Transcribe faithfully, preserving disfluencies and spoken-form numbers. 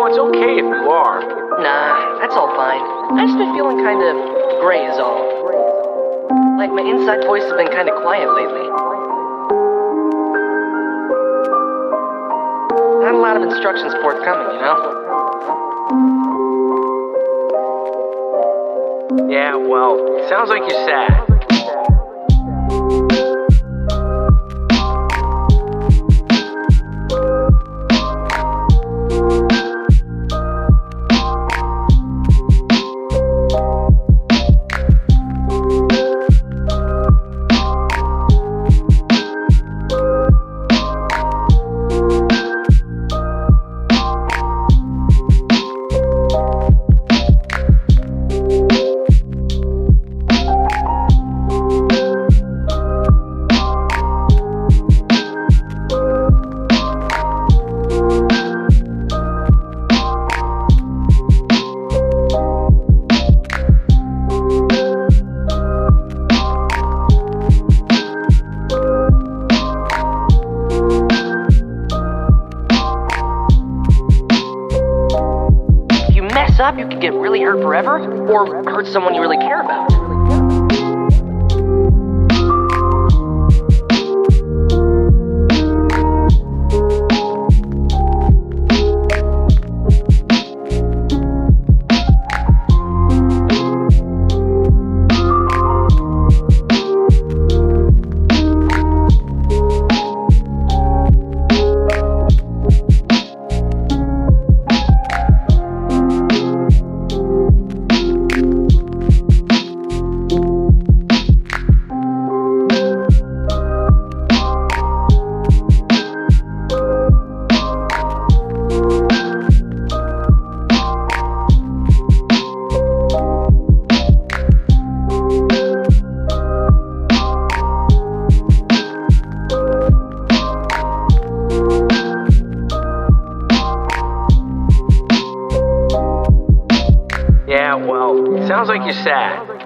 it's okay if you are. Nah, that's all fine. I just been feeling kind of gray is all. Like my inside voice has been kind of quiet lately. Not a lot of instructions forthcoming, you know? Yeah, well, sounds like you're sad. Up, you could get really hurt forever, or hurt someone you really care about. Yeah, well, sounds like you're sad.